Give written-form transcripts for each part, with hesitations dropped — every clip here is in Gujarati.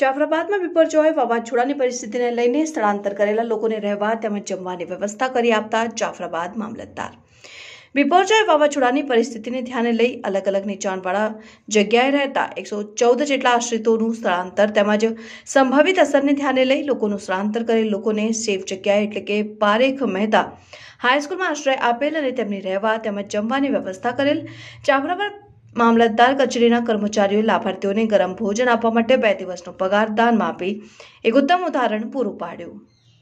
જાફરાબાદમાં બિપરજોય વાવાઝોડાની પરિસ્થિતિને લઈને સ્થળાંતર કરેલા લોકોને રહેવા તેમજ જમવાની વ્યવસ્થા કરી આપતા જાફરાબાદ મામલતદાર બિપરજોય વાવાઝોડાની પરિસ્થિતિને ધ્યાને લઈ અલગ અલગ નીચાણવાળા જગ્યાએ રહેતા 114 જેટલા આશ્રિતોનું સ્થળાંતર તેમજ સંભવિત અસરને ધ્યાને લઈ લોકોનું સ્થળાંતર કરેલ લોકોને સેફ જગ્યાએ એટલે કે પારેખ મહેતા હાઈસ્કૂલમાં આશ્રય આપેલ અને તેમની રહેવા તેમજ જમવાની વ્યવસ્થા કરેલ. જાફરાબાદ મામલતદાર કચેરીના કર્મચારીઓએ લાભાર્થીઓને ગરમ ભોજન આપવા માટે 2 દિવસનો પગાર દાનમાં આપી એક ઉત્તમ ઉદાહરણ પૂરું પાડ્યું.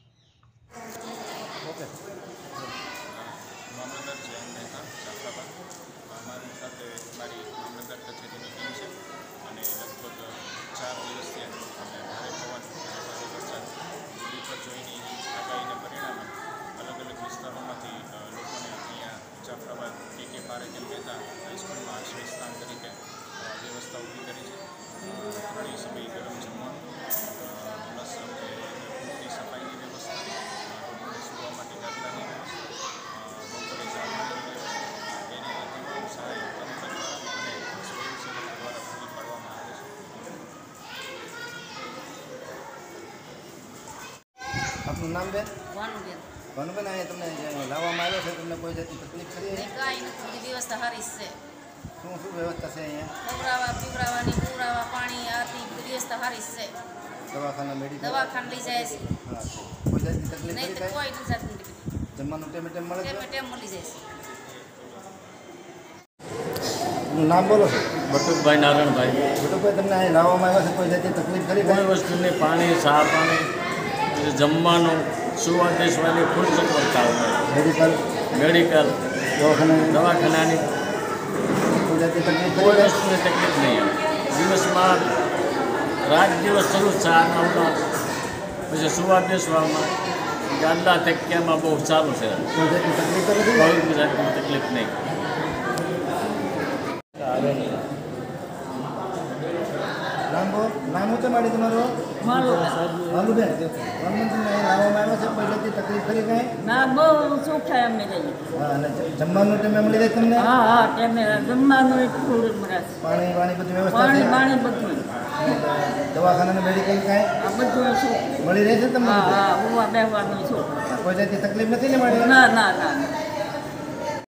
હાઈસ્કૂલમાં આશ્રય સ્થાન તરીકે વ્યવસ્થા ઊભી કરી છે. ઘણી સમય ગરમ જમવાનું પ્લસ પૂરતી સફાઈની વ્યવસ્થા, લોકોને સુવા માટે ગાદલાની વ્યવસ્થા, બપોરે જમવાની વ્યવસ્થા, એની તમામ સહાય તંત્ર અને સ્વયંસેવકો દ્વારા પૂરી પાડવામાં આવે છે. આપનું નામ બેન? ભાનુબેન. ભાનુબેન, અહીંયા તમને લાવવામાં આવ્યો છે, તમને કોઈ જાતની તકલીફ ખરી? કાંઈ નથી, બધી વ્યવસ્થા સારી છે. શું શું વ્યવસ્થા છે અહીંયા? ખવડાવવા, પીવડાવવાની, પીવડાવવા, પાણી, આરતી, બધી વ્યવસ્થા સારી છે. દવાખાના, મેડિકલ? દવાખાને લઈ જાય છે. હા, કોઈ જાતની તકલીફ નહીં ખરી? તો કોઈ નથી જાતની તકલીફ. જમવાનું ટેમે ટેમ મળે છે? ટેમ મળી જાય છે. નામ બોલો. બટુકભાઈ નારાયણભાઈ. બટુકભાઈ, તમને અહીં લાવવામાં આવ્યા છે, કોઈ જાતની તકલીફ ખરી? કોઈ વસ્તુની પાણી, ચા પાણી, જમવાનું, સુવા બેસવાની ફૂલ સગવડતા હોય. મેડિકલ, દવાખાનાની કોઈ જાતની તકલીફ કોઈ ખરી? વસ્તુની તકલીફ નહીં આવે. દિવસમાં રાત દિવસ ચાલુ ચા નાવમાં, પછી સુવા બેસવામાં, ગાદલા તકિયામાં બહુ સારું છે. કોઈ જાતની તકલીફ તો નથી? કોઈ જાતની તકલીફ નહીં. નામ શું છે મારી તમારું? ભાનુબેન, તમને અહીં લાવવામાં આવ્યો છે, કોઈ જાતની તકલીફ ખરી કાંઈ? ના, બહુ સુખ થાય અમને જઈએ. હા, અને જમવાનું ટેમે મળી જાય તમને? હા હા, તેમને જમવાનું થોડું મળે. પાણી વાણી બધી વ્યવસ્થા પાણી છે? પાણી બધું. દવાખાના, મેડિકલ કાંઈ આ બધું શું? મળી રહે છે તમને? હા હા, ઉવા બેહવાનું શું? કોઈ જાતની તકલીફ નથી ને મારી? ના ના ના.